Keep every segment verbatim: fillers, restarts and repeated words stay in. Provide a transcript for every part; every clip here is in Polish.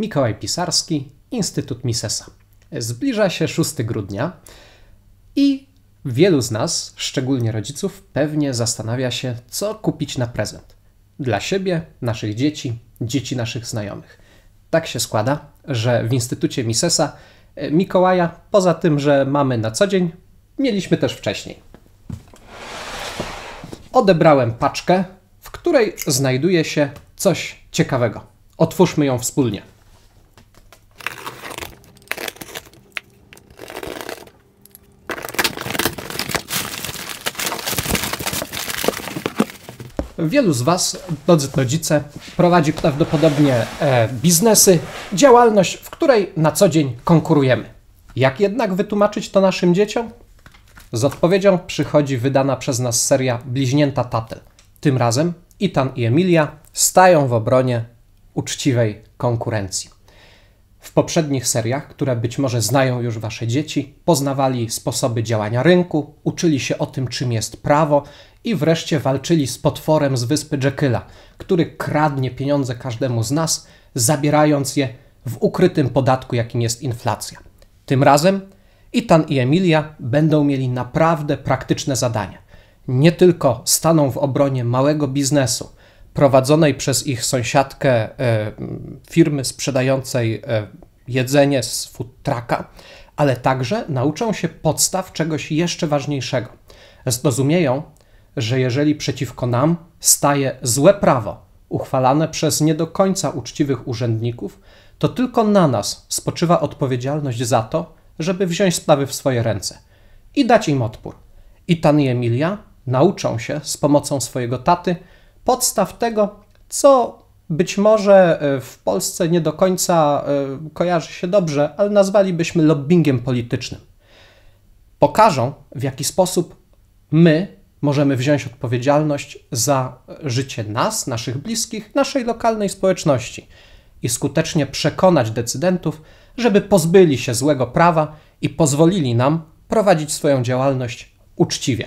Mikołaj Pisarski, Instytut Misesa. Zbliża się szóstego grudnia i wielu z nas, szczególnie rodziców, pewnie zastanawia się, co kupić na prezent. Dla siebie, naszych dzieci, dzieci naszych znajomych. Tak się składa, że w Instytucie Misesa Mikołaja, poza tym, że mamy na co dzień, mieliśmy też wcześniej. Odebrałem paczkę, w której znajduje się coś ciekawego. Otwórzmy ją wspólnie. Wielu z Was, drodzy rodzice, prowadzi prawdopodobnie e, biznesy, działalność, w której na co dzień konkurujemy. Jak jednak wytłumaczyć to naszym dzieciom? Z odpowiedzią przychodzi wydana przez nas seria Bliźnięta Tatel. Tym razem Ethan i Emilia stają w obronie uczciwej konkurencji. W poprzednich seriach, które być może znają już Wasze dzieci, poznawali sposoby działania rynku, uczyli się o tym, czym jest prawo i wreszcie walczyli z potworem z wyspy Jekylla, który kradnie pieniądze każdemu z nas, zabierając je w ukrytym podatku, jakim jest inflacja. Tym razem Ethan i Emilia będą mieli naprawdę praktyczne zadanie. Nie tylko staną w obronie małego biznesu, prowadzonej przez ich sąsiadkę e, firmy sprzedającej e, jedzenie z food trucka, ale także nauczą się podstaw czegoś jeszcze ważniejszego. Zrozumieją, że jeżeli przeciwko nam staje złe prawo uchwalane przez nie do końca uczciwych urzędników, to tylko na nas spoczywa odpowiedzialność za to, żeby wziąć sprawy w swoje ręce i dać im odpór. Ethan i Emilia nauczą się z pomocą swojego taty podstaw tego, co być może w Polsce nie do końca kojarzy się dobrze, ale nazwalibyśmy lobbingiem politycznym. Pokażą, w jaki sposób my możemy wziąć odpowiedzialność za życie nas, naszych bliskich, naszej lokalnej społeczności i skutecznie przekonać decydentów, żeby pozbyli się złego prawa i pozwolili nam prowadzić swoją działalność uczciwie.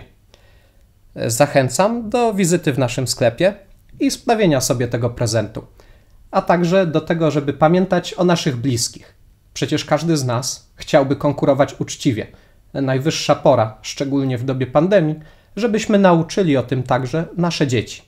Zachęcam do wizyty w naszym sklepie i sprawienia sobie tego prezentu, a także do tego, żeby pamiętać o naszych bliskich. Przecież każdy z nas chciałby konkurować uczciwie. Najwyższa pora, szczególnie w dobie pandemii, żebyśmy nauczyli o tym także nasze dzieci.